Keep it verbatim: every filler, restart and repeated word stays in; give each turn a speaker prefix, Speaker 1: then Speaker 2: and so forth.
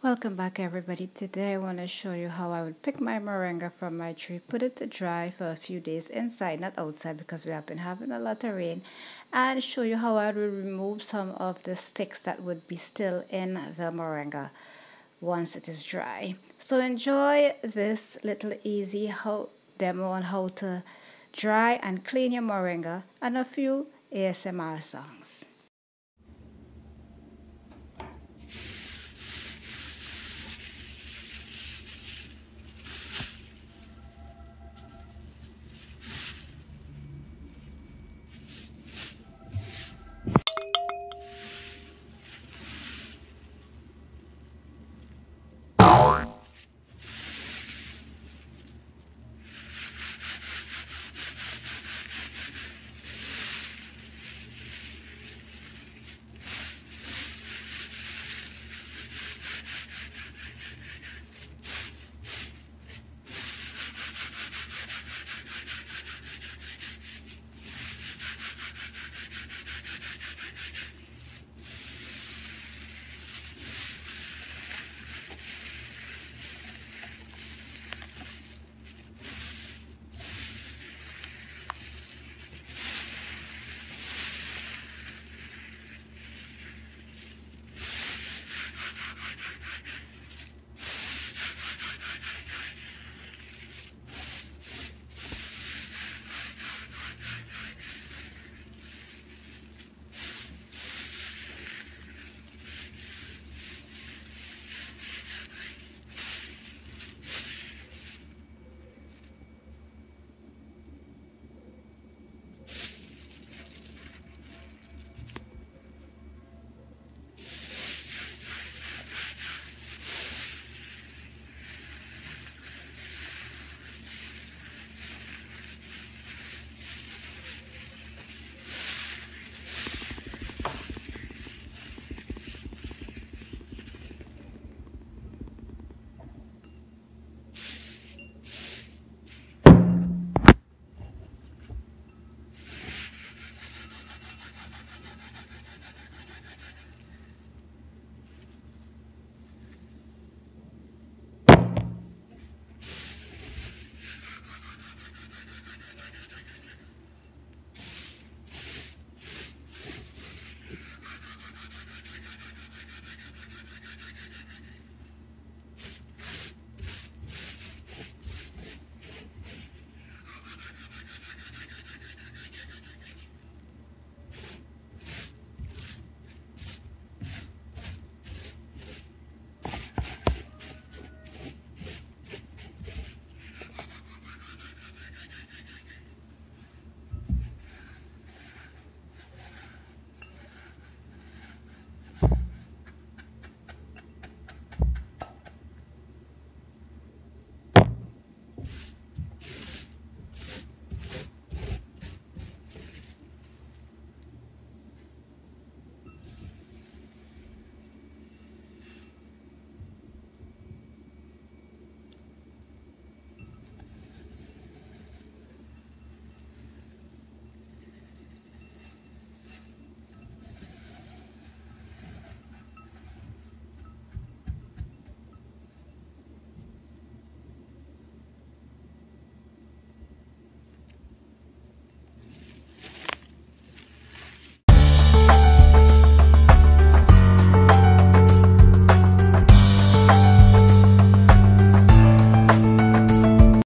Speaker 1: Welcome back everybody. Today I want to show you how I would pick my moringa from my tree, put it to dry for a few days inside, not outside because we have been having a lot of rain, and show you how I would remove some of the sticks that would be still in the moringa once it is dry. So enjoy this little easy how demo on how to dry and clean your moringa and a few A S M R songs.